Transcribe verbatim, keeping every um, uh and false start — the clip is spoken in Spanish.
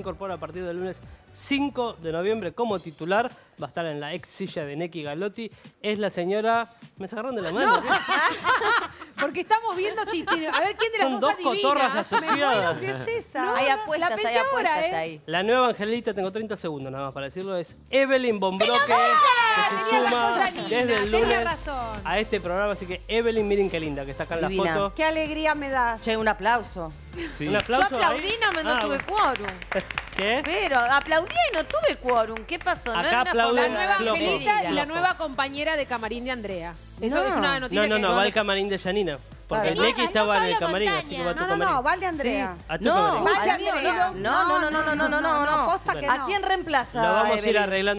incorpora a partir del lunes cinco de noviembre como titular. Va a estar en la ex silla de Neki Galotti. Es la señora... Me sacaron de la mano. No. Porque estamos viendo si tiene... A ver, ¿quién de las Son dos dos adivina? cotorras asociadas. ¿Qué es esa? No, hay no, apuestas, la hay pensé apuestas ahora, ¿eh? ahí. La nueva Angelita, tengo treinta segundos nada más para decirlo, es Evelyn Bombroque, que se Tenía suma razón, Janina, desde el tenía lunes razón. a este programa. Así que Evelyn, miren qué linda que está acá en Divina. la foto. Qué alegría me da. Che, un aplauso. Un Yo aplauso aplaudí, ahí. no, me- no Ah, tuve bueno. quórum. ¿Qué? Pero aplaudí y no tuve quórum. ¿Qué pasó? Acá no es una aplauden La forma- nueva Flojos. Angelita y la Flojos. nueva compañera de camarín de Andrea. Eso No. es una noticia No, no, que... no, va al camarín de Janina. Porque Claro. Neki estaba en el camarín, así que va a tu No, no, camarín. no, Valde Andrea. A tu No, camarín. Vaya al mío Andrea. no. No, no, no, no, no, no, no, no. posta que ¿A no. quién reemplaza? Lo vamos a ir Evelyn? arreglando.